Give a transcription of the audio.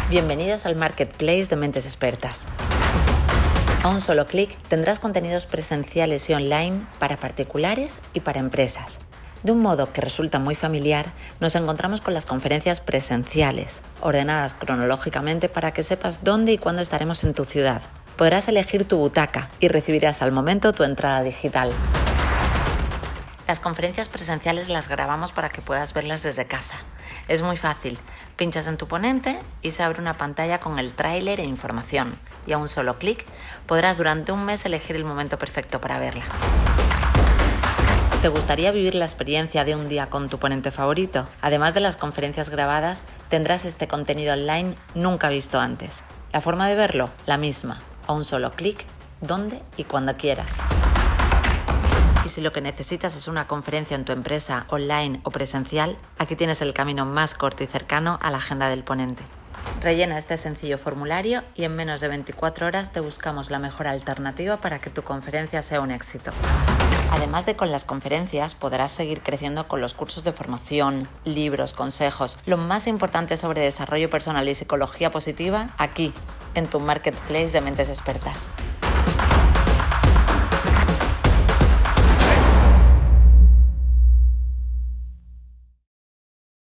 Bienvenidos al Marketplace de Mentes Expertas. A un solo clic tendrás contenidos presenciales y online para particulares y para empresas. De un modo que resulta muy familiar, nos encontramos con las conferencias presenciales, ordenadas cronológicamente para que sepas dónde y cuándo estaremos en tu ciudad. Podrás elegir tu butaca y recibirás al momento tu entrada digital. Las conferencias presenciales las grabamos para que puedas verlas desde casa. Es muy fácil. Pinchas en tu ponente y se abre una pantalla con el tráiler e información. Y a un solo clic podrás durante un mes elegir el momento perfecto para verla. ¿Te gustaría vivir la experiencia de un día con tu ponente favorito? Además de las conferencias grabadas, tendrás este contenido online nunca visto antes. La forma de verlo, la misma. A un solo clic, donde y cuando quieras. Y si lo que necesitas es una conferencia en tu empresa, online o presencial, aquí tienes el camino más corto y cercano a la agenda del ponente. Rellena este sencillo formulario y en menos de 24 horas te buscamos la mejor alternativa para que tu conferencia sea un éxito. Además de con las conferencias, podrás seguir creciendo con los cursos de formación, libros, consejos, lo más importante sobre desarrollo personal y psicología positiva, aquí, en tu Marketplace de Mentes Expertas.